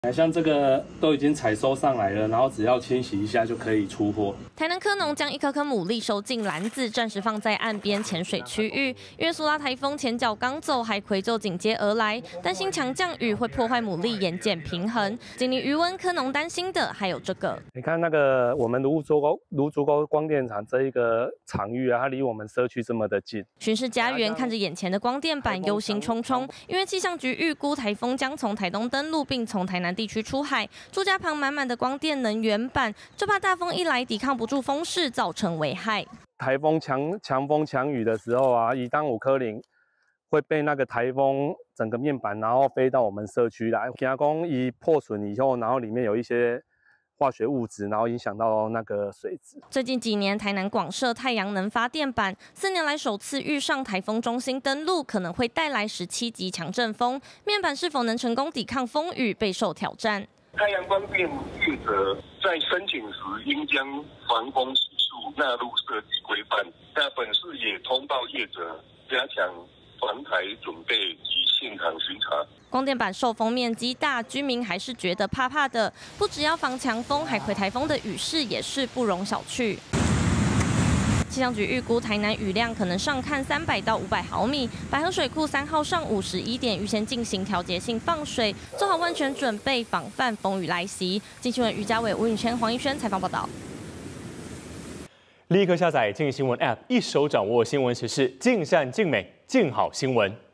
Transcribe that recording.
像这个都已经采收上来了，然后只要清洗一下就可以出货。 台南科农将一颗颗牡蛎收进篮子，暂时放在岸边浅水区域。因为苏拉台风前脚刚走，海葵就紧接而来，担心强降雨会破坏牡蛎盐碱平衡。经历余温，科农担心的还有这个。你看那个我们芦竹沟光电厂这一个场域啊，它离我们社区这么的近。巡视家园，看着眼前的光电板，忧心忡忡。因为气象局预估台风将从台东登陆，并从台南地区出海，住家旁满满的光电能源板，就怕大风一来，抵抗不住风势，造成危害。台风强风强雨的时候啊，以当5颗零会被那个台风整个面板，然后飞到我们社区来。加工一破损以后，然后里面有一些化学物质，然后影响到那个水质。最近几年，台南广设太阳能发电板，4年来首次遇上台风中心登陆，可能会带来17级强阵风，面板是否能成功抵抗风雨，备受挑战。 太阳光电业者在申请时，应将防风系数纳入设计规范。那本市也通报业者加强防台准备及现场巡查。 光电板受风面积大，居民还是觉得怕怕的。不只要防强风，海葵台风的雨势也是不容小觑。气象局预估台南雨量可能上看300到500毫米，百河水库3号上51点预先进行调节性放水，做好万全准备，防范风雨来袭。经新闻于家伟、吴允谦、黄一轩采访报道。 立刻下载静新闻 App， 一手掌握新闻时事，尽善尽美，静好新闻。